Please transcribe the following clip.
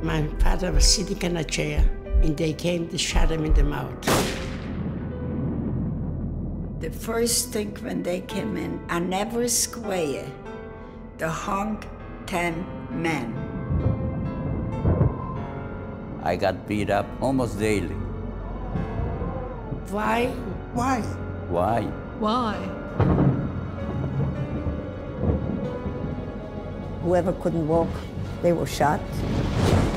My father was sitting in a chair, and they came to shot him in the mouth. The first thing when they came in, I never square, the hung 10 men. I got beat up almost daily. Why? Why? Why? Why? Whoever couldn't walk, they were shot.